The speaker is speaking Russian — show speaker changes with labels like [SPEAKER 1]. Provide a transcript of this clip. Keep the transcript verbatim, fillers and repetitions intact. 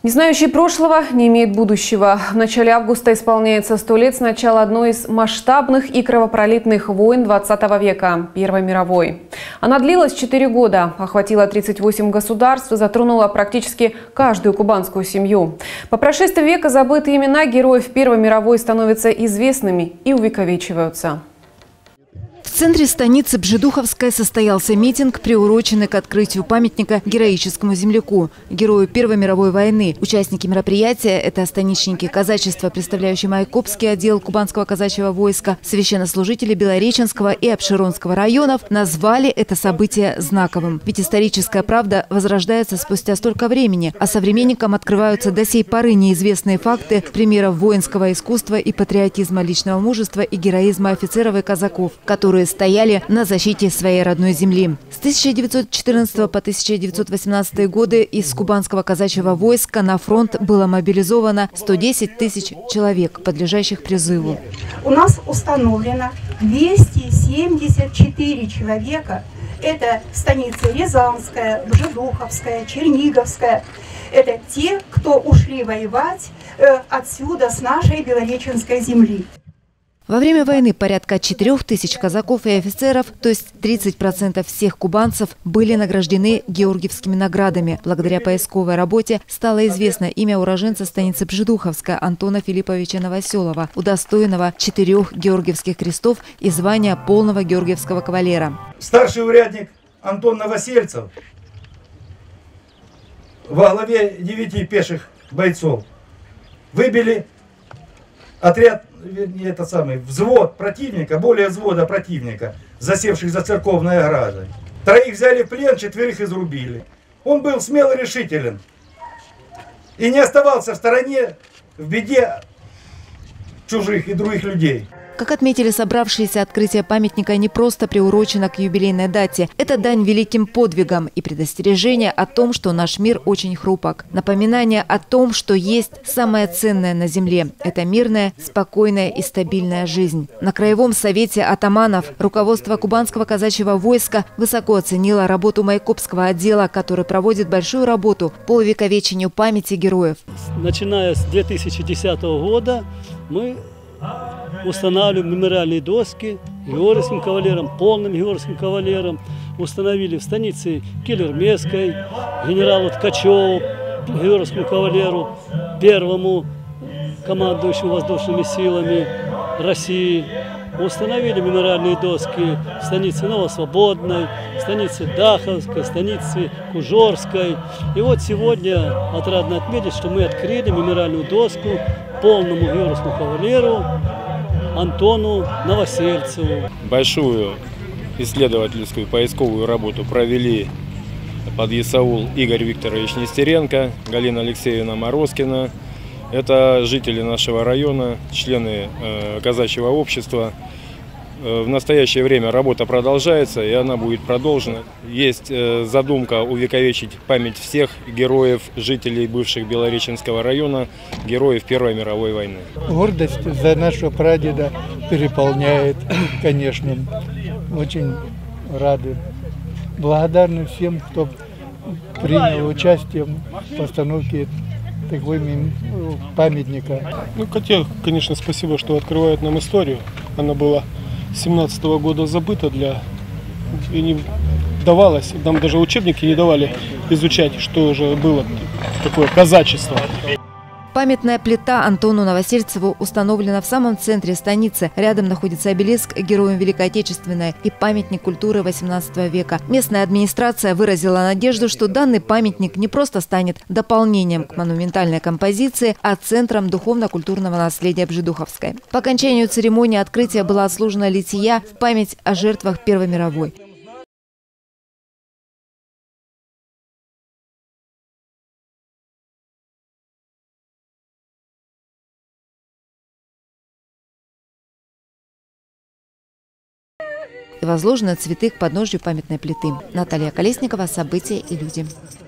[SPEAKER 1] Не знающий прошлого не имеет будущего. В начале августа исполняется сто лет с начала одной из масштабных и кровопролитных войн двадцатого века – Первой мировой. Она длилась четыре года, охватила тридцать восемь государств и затронула практически каждую кубанскую семью. По прошествии века забытые имена героев Первой мировой становятся известными и увековечиваются.
[SPEAKER 2] В центре станицы Бжедуховской состоялся митинг, приуроченный к открытию памятника героическому земляку, герою Первой мировой войны. Участники мероприятия – это станичники казачества, представляющие Майкопский отдел Кубанского казачьего войска, священнослужители Белореченского и Обширонского районов, назвали это событие знаковым. Ведь историческая правда возрождается спустя столько времени, а современникам открываются до сей поры неизвестные факты примеров воинского искусства и патриотизма, личного мужества и героизма офицеров и казаков, которые стояли на защите своей родной земли. С тысяча девятьсот четырнадцатого по тысяча девятьсот восемнадцатый годы из Кубанского казачьего войска на фронт было мобилизовано сто десять тысяч человек, подлежащих призыву.
[SPEAKER 3] У нас установлено двести семьдесят четыре человека. Это станицы Рязанская, Бжедуховская, Черниговская. Это те, кто ушли воевать э, отсюда, с нашей Белореченской земли.
[SPEAKER 2] Во время войны порядка четырёх тысяч казаков и офицеров, то есть тридцать процентов всех кубанцев, были награждены георгиевскими наградами. Благодаря поисковой работе стало известно имя уроженца станицы Бжедуховская Антона Филипповича Новоселова, удостоенного четырех георгиевских крестов и звания полного георгиевского кавалера.
[SPEAKER 4] Старший урядник Антон Новосельцев во главе девяти пеших бойцов выбили отряд, вернее, это самый взвод противника, более взвода противника, засевших за церковной оградой. Троих взяли в плен, четверых изрубили. Он был смел и решителен. И не оставался в стороне в беде чужих и других людей.
[SPEAKER 2] Как отметили собравшиеся, открытие памятника не просто приурочено к юбилейной дате. Это дань великим подвигам и предостережение о том, что наш мир очень хрупок. Напоминание о том, что есть самое ценное на земле – это мирная, спокойная и стабильная жизнь. На Краевом совете атаманов руководство Кубанского казачьего войска высоко оценило работу Майкопского отдела, который проводит большую работу по увековечению памяти героев.
[SPEAKER 5] Начиная с две тысячи десятого года мы устанавливаем мемориальные доски георгиевским кавалерам, полным георгиевским кавалерам. Установили в станице Келермесской, генералу Ткачеву, георгиевскому кавалеру, первому командующему воздушными силами России. Установили мемориальные доски в станице Новосвободной, в станице Даховской, в станице Кужорской. И вот сегодня отрадно отметить, что мы открыли мемориальную доску полному георгиевскому кавалеру Антону Новосельцеву.
[SPEAKER 6] Большую исследовательскую поисковую работу провели подъясаул Игорь Викторович Нестеренко, Галина Алексеевна Морозкина. Это жители нашего района, члены э, казачьего общества. В настоящее время работа продолжается, и она будет продолжена. Есть э, задумка увековечить память всех героев, жителей бывших Белореченского района, героев Первой мировой войны.
[SPEAKER 7] Гордость за нашего прадеда переполняет, конечно. Очень рады. Благодарны всем, кто принял участие в постановке такой памятника.
[SPEAKER 8] Ну, хотя, конечно, спасибо, что открывают нам историю. Она была семнадцатого года забыта для и не давалось. Нам даже учебники не давали изучать, что уже было такое казачество.
[SPEAKER 2] Памятная плита Антону Новосельцеву установлена в самом центре станицы. Рядом находится обелиск героям Великой Отечественной и памятник культуры восемнадцатого века. Местная администрация выразила надежду, что данный памятник не просто станет дополнением к монументальной композиции, а центром духовно-культурного наследия Бжедуховской. По окончанию церемонии открытия была отслужена лития в память о жертвах Первой мировой. И возложены цветы к подножию памятной плиты. Наталья Колесникова, события и люди.